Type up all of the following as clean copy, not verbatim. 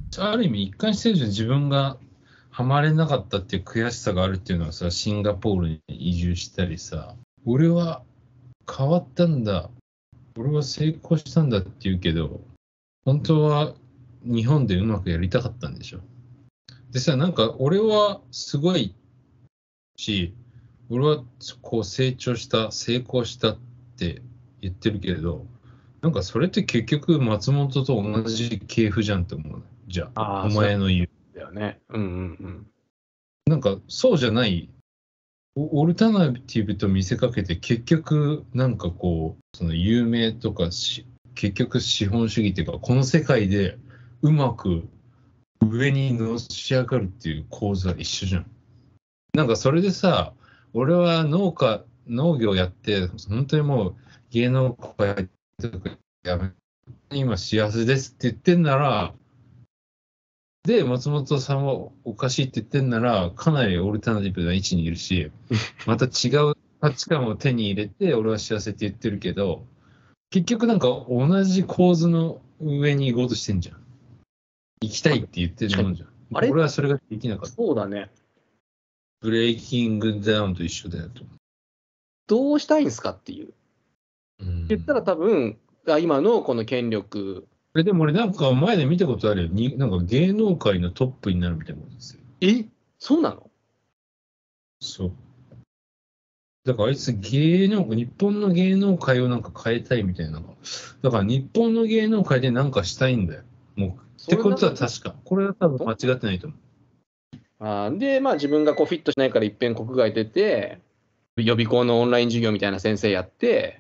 ある意味一貫してるじゃん。自分がハマれなかったっていう悔しさがあるっていうのはさ、シンガポールに移住したりさ、俺は変わったんだ、俺は成功したんだって言うけど、本当は日本でうまくやりたかったんでしょ。でさ、なんか俺はすごいし、俺はこう成長した、成功したって言ってるけれど、なんかそれって結局松本と同じ系譜じゃんって思うね。じゃあ、お前の言う。 だよね。うんうんうん。 なんかそうじゃない、オルタナティブと見せかけて結局なんかこう、その有名とか結局資本主義っていうか、この世界でうまく上にのし上がるっていう構図は一緒じゃん。なんかそれでさ、俺は農業やって、本当にもう芸能界とかやめ、今幸せですって言ってんなら、で、松本さんはおかしいって言ってんなら、かなりオルタナティブな位置にいるし、また違う価値観を手に入れて、俺は幸せって言ってるけど、結局なんか同じ構図の上に行こうとしてんじゃん。行きたいって言ってるもんじゃん。 あれ俺はそれができなかった。 そうだね。 ブレイキングダウンと一緒だよと。 どうしたいんですかっていう。言ったら多分、今のこの権力。 でも俺なんか前で見たことあるよ。なんか芸能界のトップになるみたいなことですよ。 そうなの？ そう。だからあいつ日本の芸能界をなんか変えたいみたいな。だから日本の芸能界でなんかしたいんだよ。もう。ってことは確か。これは多分間違ってないと思う。で、まあ自分がこうフィットしないから一遍国外出て、予備校のオンライン授業みたいな先生やって、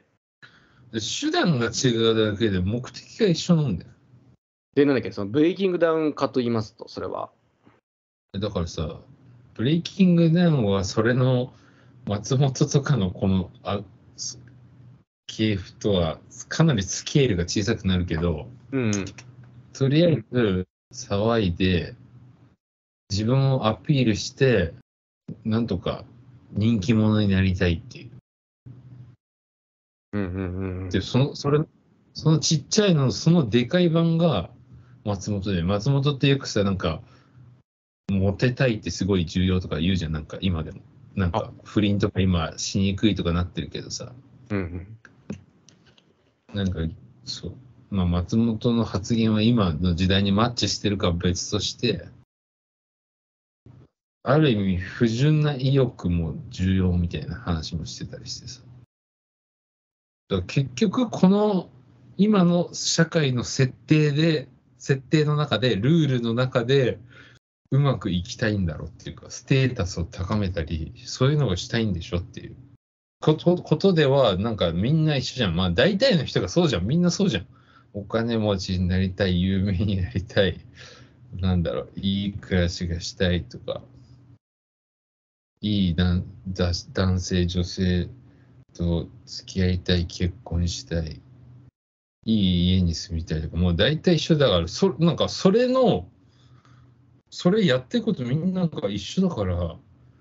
手段が違うだけで目的が一緒なんだよ。 で、なんだっけ、そのブレイキングダウン化と言いますと、それは。 だからさ、ブレイキングダウンはそれの松本とかのこの系譜とはかなりスケールが小さくなるけど、とりあえず騒いで自分をアピールしてなんとか人気者になりたいっていう。でそのちっちゃいのそのでかい版が松本で、松本ってよくさなんかモテたいってすごい重要とか言うじゃん。なんか今でもなんか不倫とか今しにくいとかなってるけどさ、なんかそう、まあ、松本の発言は今の時代にマッチしてるかは別として、ある意味不純な意欲も重要みたいな話もしてたりしてさ。だから結局この今の社会の設定の中で、ルールの中でうまくいきたいんだろうっていうか、ステータスを高めたり、そういうのをしたいんでしょっていうことでは、なんかみんな一緒じゃん。まあ大体の人がそうじゃん。みんなそうじゃん。お金持ちになりたい、有名になりたい、なんだろう、いい暮らしがしたいとか、いい男性、女性と付き合いたい、結婚したい、いい家に住みたいとか、もう大体一緒だから、なんかそれやってることみんなが一緒だから、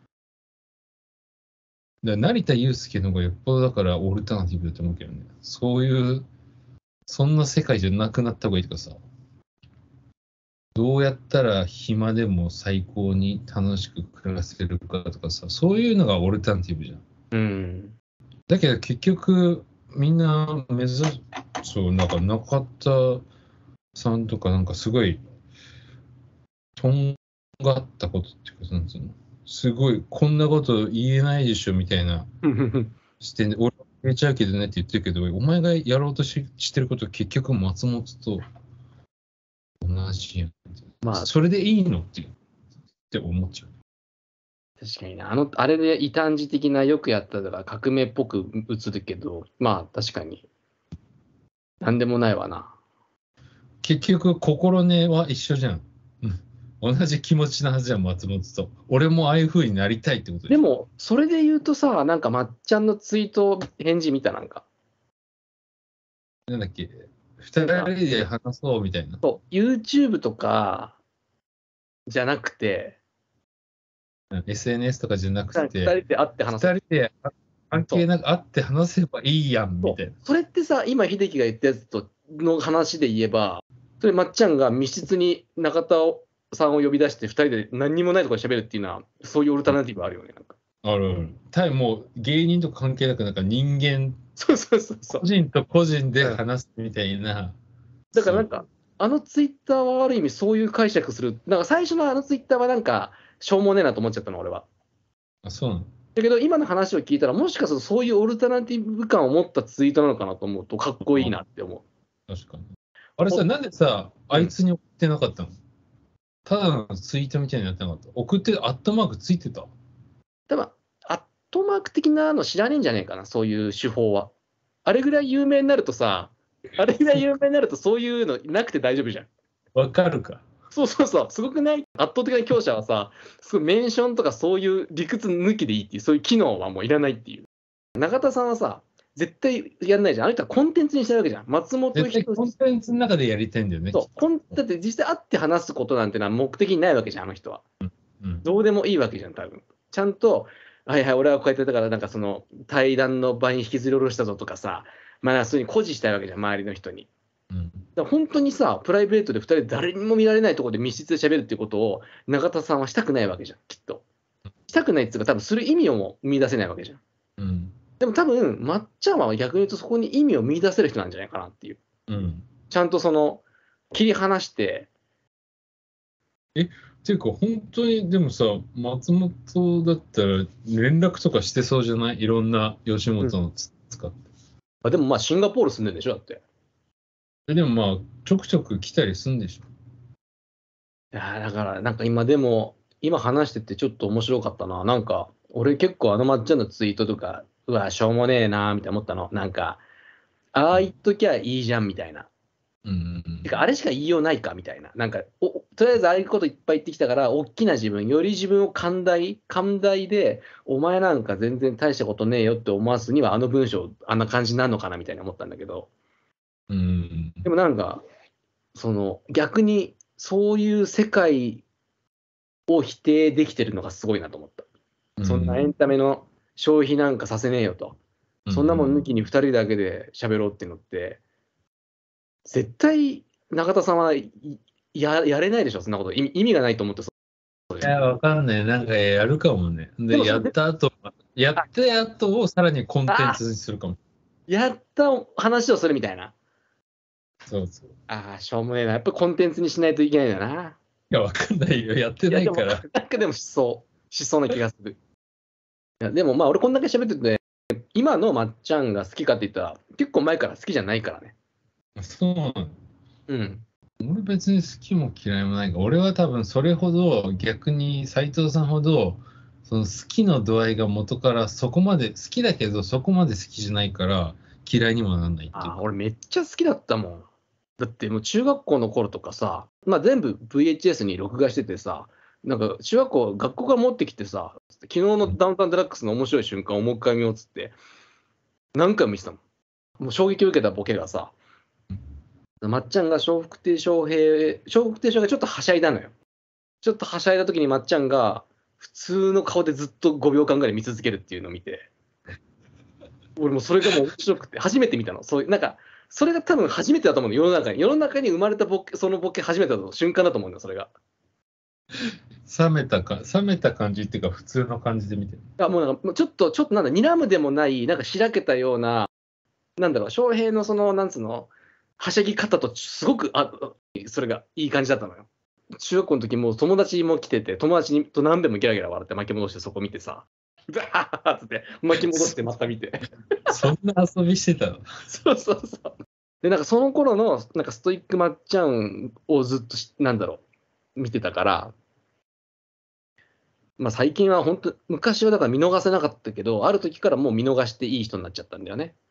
成田悠輔の方がよっぽどだからオルタナティブだと思うけどね。そんな世界じゃなくなった方がいいとかさ。どうやったら暇でも最高に楽しく暮らせるかとかさ、そういうのがオルタナティブじゃん。だけど結局、みんなそう、なんか中田さんとかなんかすごい、とんがったことっていうか、なんつうの、すごい、こんなこと言えないでしょみたいな視点で、俺は言えちゃうけどねって言ってるけど、お前がやろうとしてること結局松本と同じやん。まあ、それでいいのって思っちゃう。 確かにね、あれで異端児的なよくやったのが革命っぽく映るけど、まあ確かに、なんでもないわな。 結局、心根は一緒じゃん。同じ気持ちなはずじゃん、松本と。俺もああいう風になりたいってことでも、それで言うとさ、なんかまっちゃんのツイート、返事見たなんか。 なんだっけ、二人で話そうみたいな。 そう、YouTube とかじゃなくて、 SNS とかじゃなくて、 二人で会って話す。 二人で関係なく会って話せばいいやんみたいな。 それってさ、今、秀樹が言ったやつとの話で言えば、 それまっちゃんが密室に中田さんを呼び出して2人で何にもないところで喋るっていうのは、そういうオルタナティブあるよね。なんかある。もう芸人とか関係なく、なんか人間、 そうそうそうそう。 個人と個人で話すみたいな。 だからなんか、あのツイッターはある意味そういう解釈する。なんか最初のあのツイッターはなんか、しょうもねえなと思っちゃったの、俺は。 あ、そうなの。 だけど今の話を聞いたら、もしかするとそういうオルタナティブ感を持ったツイートなのかなと思うと、かっこいいなって思う。 確かに。あれさ、なんでさ、あいつに送ってなかったの？ただのツイートみたいになってなかった？送ってアットマークついてた？ 多分アットマーク的なの知らねえんじゃねえかな、そういう手法は。あれぐらい有名になるとさ、あれぐらい有名になるとそういうのなくて大丈夫じゃん。 わかるか。 そうそうそう、すごくない？圧倒的な強者はさ、すごいメンションとかそういう理屈抜きでいいっていう、そういう機能はもういらないっていう。永田さんはさ、絶対やんないじゃん。あの人はコンテンツにしたいわけじゃん。松本絶対人コンテンツの中でやりたいんだよね。 そうだって実際会って話すことなんてのは目的にないわけじゃん、あの人は。 うん、 どうでもいいわけじゃん、多分。ちゃんと、はいはい、俺はこうやってだから、なんかその対談の場に引きずり下ろしたぞとかさ、まあ、そういうふうに誇示したいわけじゃん、周りの人に。 うん、 だから本当にさ、プライベートで2人で誰にも見られないところで密室で喋るっていうことを、永田さんはしたくないわけじゃん、きっと。したくないっていうか、多分する意味をも見出せないわけじゃん。 うん、 でも多分、まっちゃんは逆に言うとそこに意味を見出せる人なんじゃないかなっていう。 うん。 ちゃんとその、切り離して。 っていうか、本当に、でもさ、松本だったら連絡とかしてそうじゃない？いろんな吉本の使って。 でもまあ、シンガポール住んでるんでしょ、だって。 でもまあ、ちょくちょく来たりするんでしょ。 いやだから、なんか今でも、今話しててちょっと面白かったな。なんか、俺結構あのまっちゃんのツイートとか、うわ、しょうもねえな、みたいな思ったの。なんか、ああ言っときゃいいじゃん、みたいな。 うんうんてか、あれしか言いようないか、みたいな。なんか、とりあえずああいうこといっぱい言ってきたから、大きな自分、より自分を寛大で、お前なんか全然大したことねえよって思わすには、あの文章、あんな感じになるのかな、みたいな思ったんだけど。 うん。 でもなんか、その、逆に、そういう世界を否定できてるのがすごいなと思った。そんなエンタメの消費なんかさせねえよと。そんなもん抜きに2人だけで喋ろうっていうのって、絶対中田さんはやれないでしょ、そんなこと。意味がないと思ってそいや、わかんない。なんかやるかもね。で、やった後をさらにコンテンツにするかも。 やった話をするみたいな。 そうそう。 ああ、しょうもねえな。やっぱりコンテンツにしないといけないんだな。 いや、わかんないよ。やってないから。 なんかでもしそうな気がする。いやでもまあ俺こんだけ喋ってて、今のまっちゃんが好きかって言ったら、結構前から好きじゃないからね。 そうなの。 うん。 俺別に好きも嫌いもないが、俺は多分それほど逆に斉藤さんほど、その好きの度合いが元からそこまで好きだけどそこまで好きじゃないから嫌いにもならないっていうか。 俺めっちゃ好きだったもん。だってもう中学校の頃とかさ、まあ全部 VHS に録画しててさ、なんか中学校、学校から持ってきてさ、昨日のダウンタウンデラックスの面白い瞬間をもう一回見ようっつって、何回も見てたもん。もう衝撃を受けたボケがさ、まっちゃんが笑福亭笑瓶がちょっとはしゃいだのよ。ちょっとはしゃいだ時にまっちゃんが普通の顔でずっと5秒間ぐらい見続けるっていうのを見て、俺もそれがもう面白くて、初めて見たの。そういう、なんか、それが多分初めてだと思うの、世の中に。世の中に生まれたそのボケ初めてだと瞬間だと思うんだよ、それが。 冷めた感じっていうか普通の感じで見てる。 もうなんか、ちょっとなんだ、睨むでもない、なんかしらけたような、なんだろう、翔平のその、なんつうの、はしゃぎ方とすごく、それがいい感じだったのよ。中学校の時もう友達も来てて、友達と何べもギラギラ笑って巻き戻してそこ見てさ、ザーッって巻き戻してまた見て。 そんな遊びしてたの？ そうそうそう。で、なんかその頃の、なんかストイックまっちゃんをずっとなんだろう、見てたから、最近は本当、昔はだから見逃せなかったけど、ある時からもう見逃していい人になっちゃったんだよね。